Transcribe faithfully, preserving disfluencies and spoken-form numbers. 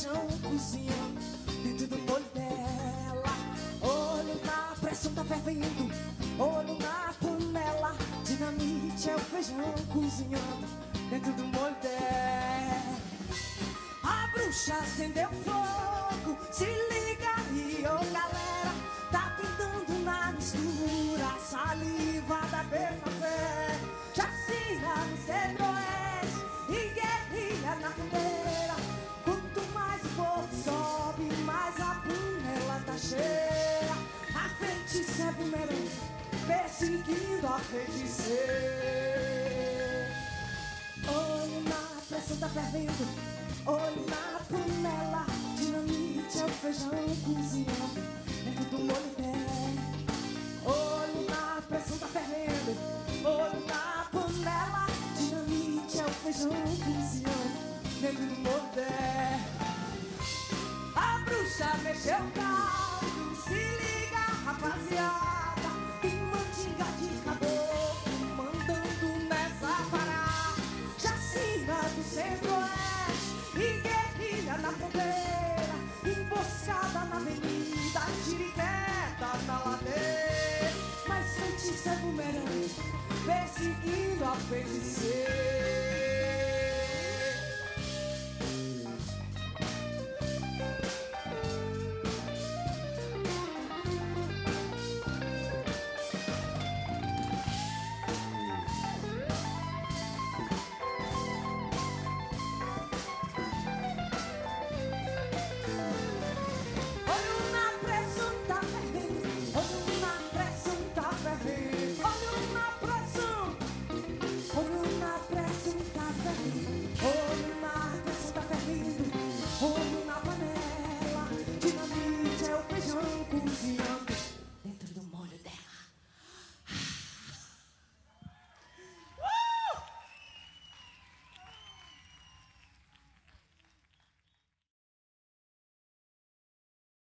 feijão cozinhando dentro do molho dela. Olho na pressão, tá fervendo. Olho na panela. Dinamite é o feijão cozinhando dentro do molho dela. A bruxa acendeu fogo, se liga aí, ô galera. Tá pintando na mistura a saliva da beija-flor. Chacina no centro-oeste e guerrilha na fronteira. Quanto mais o fogo sobe, mais a panela tá cheia. A feiticeira é bumerangue, perseguindo a feiticeira. Olho na pressão, tá fervendo. Olho na panela. Dinamite é o feijão cozinhando dentro do molho dela. Olho na pressão, tá fervendo. Olho na panela. Dinamite é o feijão cozinhando dentro do molho dela. A bruxa mexeu o caldo, se liga, rapaziada. Tem mandinga de caboclo mandando nessa parada. Chacina do centro-oeste e guerrilha na fronteira. Emboscada na avenida, tiriqueta na ladeira. Mas feiticeira é bumerangue, perseguindo a feiticeira.